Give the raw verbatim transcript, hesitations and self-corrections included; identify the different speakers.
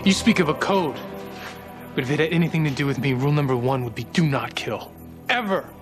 Speaker 1: You speak of a code, but if it had anything to do with me, rule number one would be do not kill. Ever.